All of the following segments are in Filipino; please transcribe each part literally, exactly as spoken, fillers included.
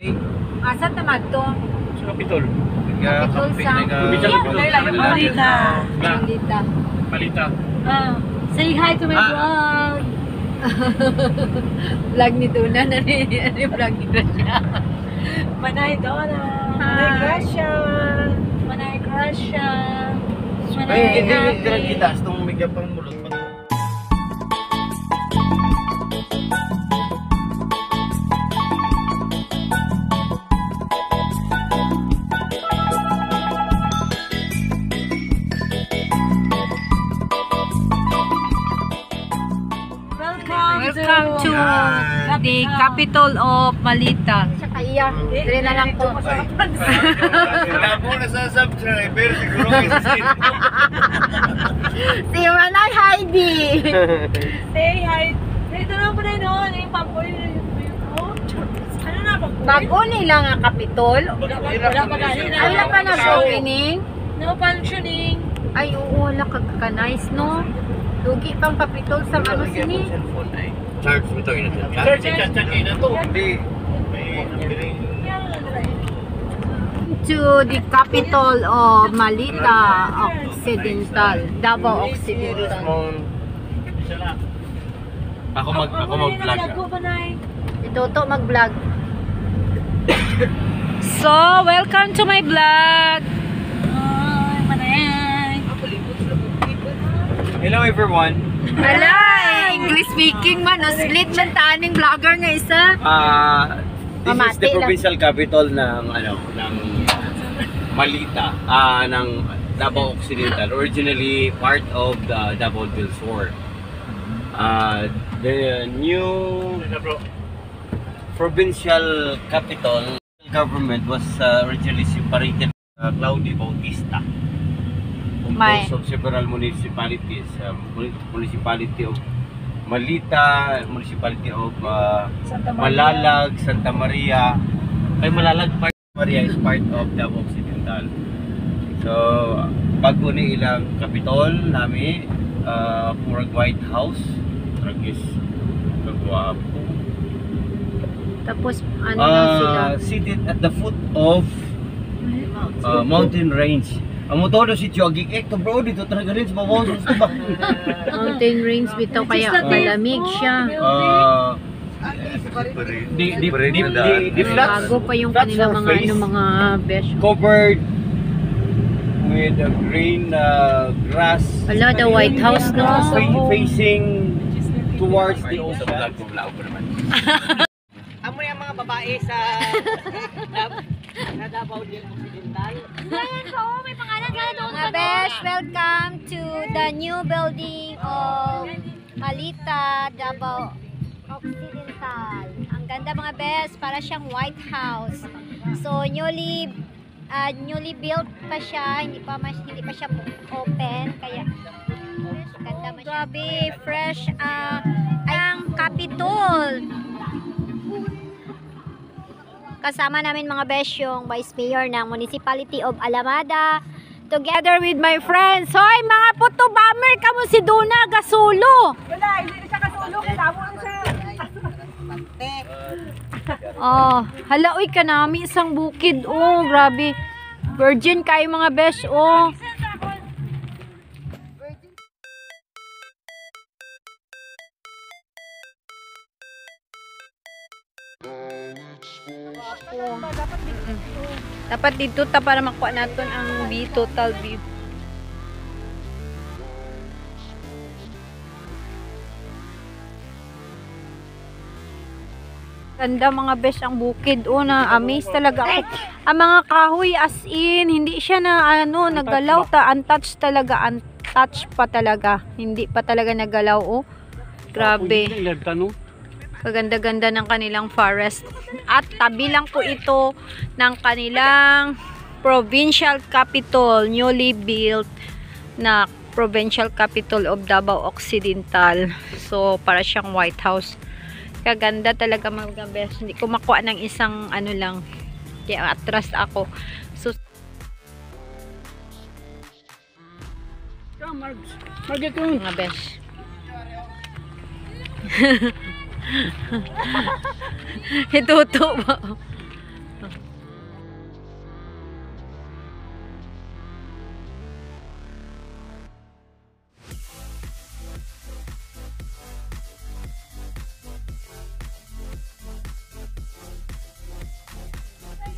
Asa tamad to? Sa Kapitol. Kapitol sa Malita. Malita. Malita. Ah, say hi to my vlog. Vlog ni Duna na rin. Ano yung vlog ni Gracia? Manay Donna. Manay Gracia. Manay Gracia. Ay, hindi hindi kita astong migya pang mulot pa. Welcome to the capital of Malita. Tsaka iya, dire na lang po. Wala po na sa subscriber, siguro kasi Si Manay Heidi. Say hi. Ito na po na yun. Ano yung pamboy? Ano na po? Bago nila nga kapitol. Wala pa ganyan. Ay, wala pa nag-opening. No functioning. Ay, oo, wala ka-nice, no? Dugi pang kapitol sa ano sini. charge mo ito ina. Charge charge ina to. Hindi. May To the capital of Malita Occidental, Davao Occidental. Ako mag ako mag-vlog. Ito to mag-vlog. So, welcome to my vlog. Ay, manay. Hello everyone. Hala, English speaking man, no? Split man taning vlogger nga isa. Ah, this Mamati is the lang. provincial capital ng ano, ng Malita, ah ng Davao Occidental, originally part of the Davao del Sur. Uh, the new provincial capital government was uh, originally separated uh, Claudio Bautista, May. composed of several municipalities, uh, municipality of Malita, municipality of uh, Santa Maria. Malalag, Santa Maria. Ay Malalag, part Maria is part of Davao Occidental. So, bago ni ilang kapitol nami, uh, Murag White House, Tragis, Kagwapo. Tapos, ano lang sila? Uh, seated at the foot of uh, mountain range. Ang motor si Jogi Ekto bro, dito talaga rin sa Bawang gusto ba? Mountain range bitaw kaya malamig siya. Uh, di di di di di flats, Bago pa yung flats kanila mga surface ano mga besh. covered with a green uh, grass. Wala, the White House, no? Fa- facing towards the ocean. Amo yung mga babae sa na Davao del Occidental. Ayan po, may pangalan ka doon. Mga besh, welcome to the new building of Malita, Davao Occidental. Ang ganda mga besh, para siyang White House. So, newly uh, newly built pa siya, hindi pa mas, hindi pa siya open, kaya ganda man siya. Grabe, fresh uh, ang Capitol. Kasama namin mga besh yung Vice Mayor ng Municipality of Alamada, together with my friends. Hoy mga puto bomber, kamo si Duna Gasulo. Wala, hindi siya kasulo. Kasama lang siya. Oh, hala uy kanami isang bukid. Oh, grabe. Virgin kayo mga besh. Oh. Dapat dito ta para makuha natin ang view, total view. Ganda mga besh ang bukid. O na amaze talaga ako. Ang mga kahoy as in, hindi siya na ano, nagalaw ta, untouched talaga, untouched pa talaga. Hindi pa talaga nagalaw. Oh. Grabe. Kaganda-ganda ng kanilang forest. At tabi lang po ito ng kanilang provincial capital, newly built na provincial capital of Davao Occidental. So, para siyang White House. Kaganda talaga mga best. Hindi ko makuha ng isang ano lang. Kaya atras ako. So, mga best. Ituto ba?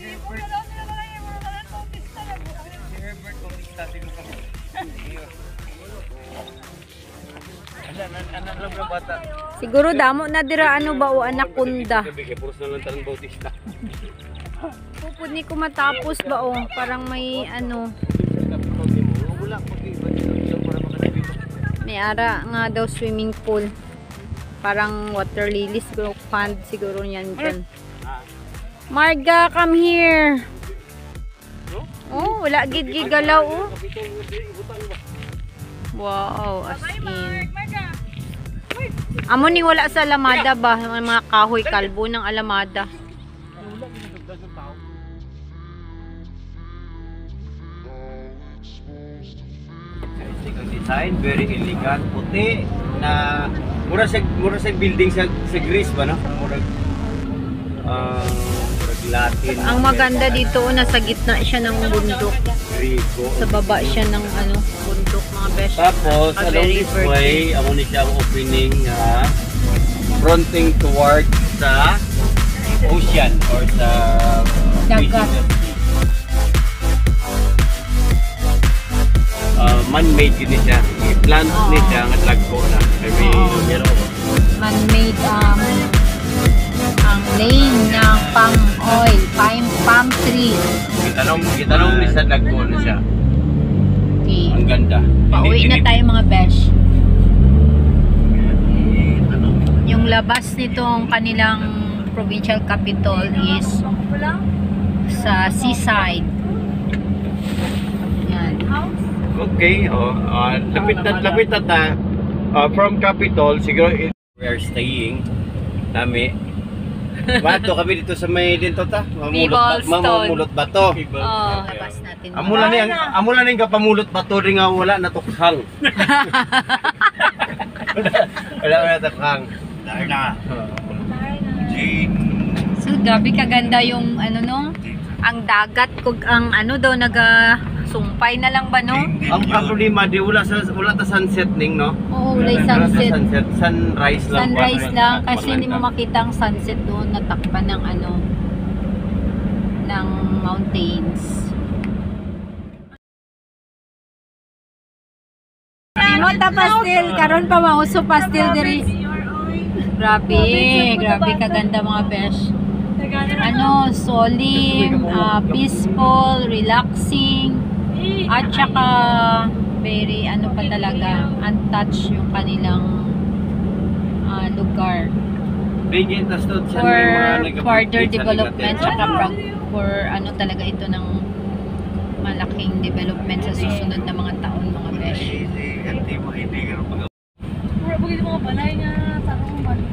Herbert Bautista, sino ka mo? Ano, ano, ano lang bata? Siguro damo na dira ano ba o anakunda. Gabi, puros na lang tanong Bautista. Pupud ni ko matapos ba o parang may ano. Wala, pag-iba dito para makalabi mo. May ara nga daw swimming pool. Parang water lilies siguro pond siguro yan dyan. Marga, come here. Oh, wala gid gigalaw oh. Wow, as in. Amo ni wala sa Alamada ba? Mga kahoy kalbo ng Alamada. Ang design, very elegant, puti na mura sa mura sa building sa sa Greece ba no? Mura uh, mura Latin. Ang maganda dito oh, nasa gitna siya ng bundok. Rico. Sa baba siya ng ano, bundok mga besh. Tapos A along very this way, amo ni siya ang opening uh, fronting toward sa ocean or sa Dagat. Uh, man-made yun siya. I-plant Oo. ni siya ang lagko na. Maybe, Oo. you know. Man-made um, ang lane ng palm oil, palm, palm tree. Gitanong, gitanong ni sa lagko na siya. Okay. Ang ganda. Pauwi Ini- na ini- tayo mga besh. Tanong. Yung labas nitong kanilang provincial capital is sa seaside. Yan. Okay, oh, uh, lapit na, lapit na ta. Uh, from Capitol, siguro it- we are staying nami. Bato kami dito sa may dito ta. Mamulot ba, Bicol mamulot bato. Oh, labas natin. Amula ni ang amula ni ang kapamulot bato rin nga wala na tukhang. wala wala tukhang. Dahil na. So, gabi kaganda yung ano no? Ang dagat kog ang ano daw naga sumpay na lang ba no? Ang ang problema di wala sa wala ta sunset ning no. Oo, wala Wala ta sunset. sunset, sunrise lang. Sunrise Wala- lang wala kasi hindi mo ta. makita ang sunset doon natakpan ng ano ng mountains. Imo ta pastel karon pa mauso pastel diri. Grabe, grabe kaganda mga besh. Ano, solemn, ah, peaceful, relaxing, at saka very ano pa talaga, untouched yung kanilang ah, lugar. Bigyan tas to sa For mga further nag-update sa development, Ligaten. saka prog- for ano talaga ito ng malaking development sa susunod na mga taon mga besh. Hindi mo hindi garo pag Bugil mga balay nga sarong bali.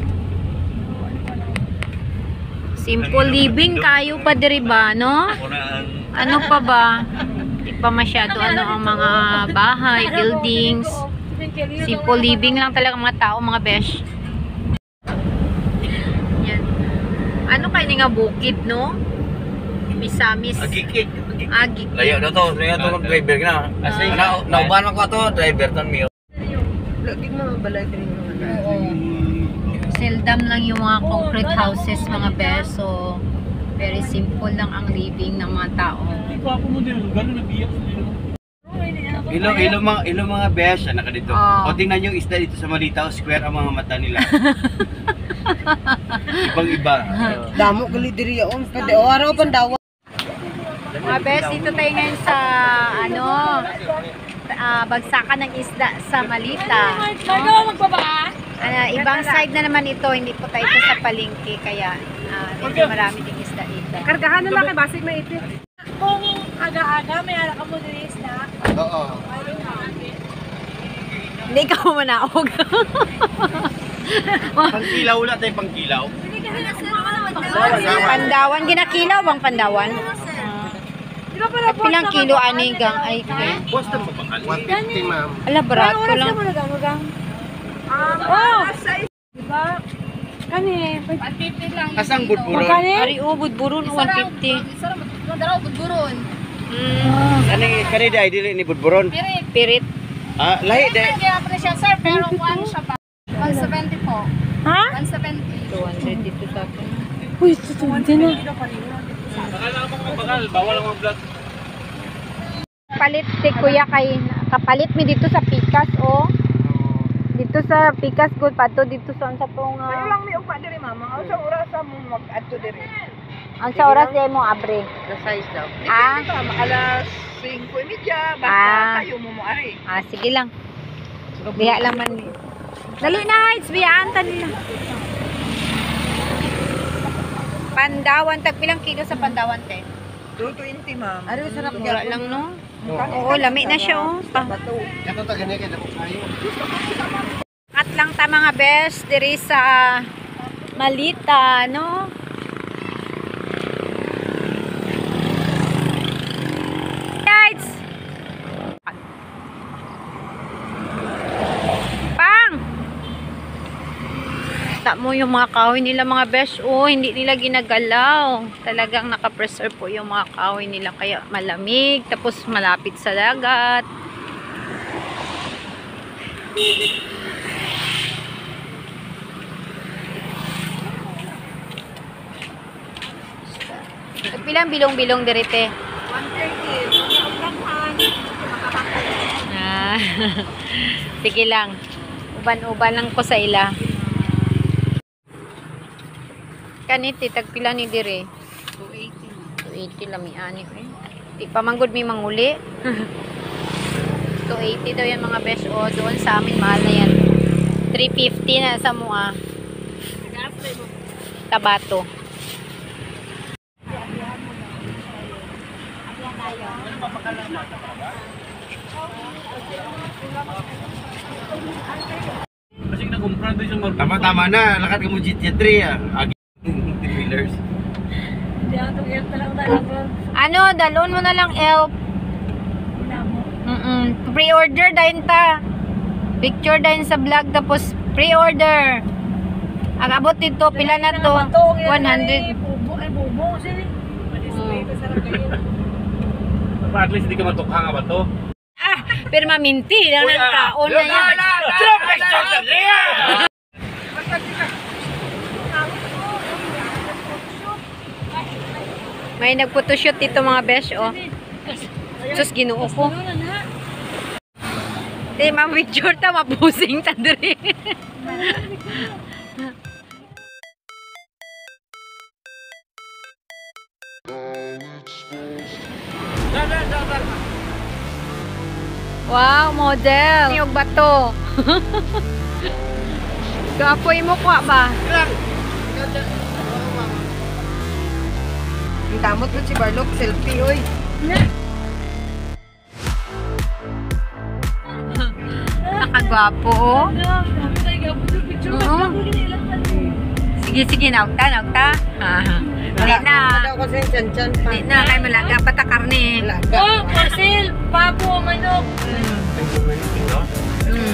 Simple living kayo pa diri ba, no? Ano pa ba? Hindi pa masyado ano ang mga bahay, buildings. Simple living lang talaga mga tao, mga besh. Yan. Ano kayo nga bukid, no? Misamis. agikik. Agi. Layo na to, layo to ng driver na. Asa yung Na nauban ko to, driver tan mi. Oo. Seldom lang yung mga concrete houses, mga besh. So, very simple lang ang living ng mga tao. Ilo ilo mga ilo mga besh na ka dito. Ah. O tingnan yung isda dito sa Malitaw Square ang mga mata nila. Ibang iba. Damo gali diri yaon pwede o araw pan daw. Mga besh, dito tayo ngayon sa ano, ah, bagsakan ng isda sa Malita. Magawa magbaba. Ah, ibang side na naman ito, hindi po tayo ito sa palengke, kaya ah, medyo marami ding isda dito. Kargahan na lang kay basig may ito. Kung aga-aga may ara ka mo diri isda. Oo. Hindi ka mo manaog. Pangkilaw wala tayong pangkilaw. Pandawan, ginakilaw bang pandawan? Di ba pala At pilang kilo ani gang ay okay. Basta mabakal. one fifty ma'am. Ala, barato Oras lang. ka mo nagang Oh! Di ba? Kani, Asang budburon? Magkani? Ari ubod buron one fifty. Mm, Ano kani di dili ni budburon? pirit. Ah, lahi de. Ha? two hundred dito sa akin. Uy, tutundi na. Palit ti kuya kay kapalit mi dito sa Pikas oh. Dito sa Pikas good pato dito sa sa tong Kayo lang may ugma diri mama. Ang sa oras sa mo mag-adto diri. ang sa oras di mo abre. The size daw. Ah, Ito, makalas singko media. Basta Ah. kayo mo mo ari. ah sige lang. Biya lang man. Dali na, it's biyaan ta nila. Pandawan tag pilang kilo sa Pandawan te? two twenty ma'am. Ano sarap Mura lang no. Oo, lami na siya oh. Pa. Kato ta gani kay dako kayo. At lang ta mga best diri sa Malita, no? Guys! Pang! Ta mo yung mga kahoy nila mga best, oh, hindi nila ginagalaw. Talagang naka-preserve po yung mga kahoy nila kaya malamig, tapos malapit sa dagat. Pilang bilong-bilong dirite. one thirty. Pagkakan. Ah. Sige lang. Uban-uban lang ko sa ila. Kaniti tagpila ni dire. two eighty. two eighty lami ani eh. Di pa manggod mi manguli. two eighty daw yan mga besh o doon sa amin mahal na yan. three fifty na sa mua. Tabato. Tama tama na, lakat ka mo G T three ah. Agi wheelers. Hindi ako itong talagang talaga. Ano, dalon mo na lang elf. Mm-mm. Pre-order din ta. Picture din sa vlog tapos pre-order. Ang abot dito, pila na to? one hundred. Bubo, ay bubo. Sili. Madisplay ko sa ragayin. At least hindi ka matukha nga ba to? Ah, pero maminti lang ng taon na yan. May nagphotoshoot dito mga besh, oh. Sus, ginuo ko. Di, ma'am, picture ta, mapusing ta diri. Wow, model. Yung bato. Gapoy mo kwa ba? Ang damot mo si Barlock, selfie, oy. Nakagwapo, oh. Oo. Sige, sige, naugta, naugta. Hindi na. Wala ko sa chan-chan pa. Hindi na, kay malaga pa ta karne. Laga. Oh, porcel, pabo, manok. Mm.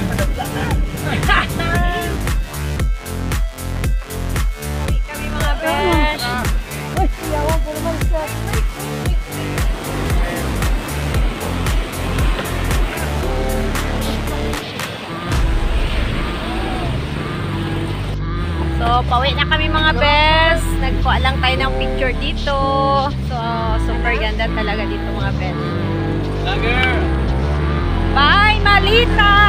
Kami mga besh. Uy, yawan ko naman sa... So, pauwi na kami mga best. Nagkuha lang tayo ng picture dito. So, super ganda talaga dito mga best. Lager! Bye, Malita!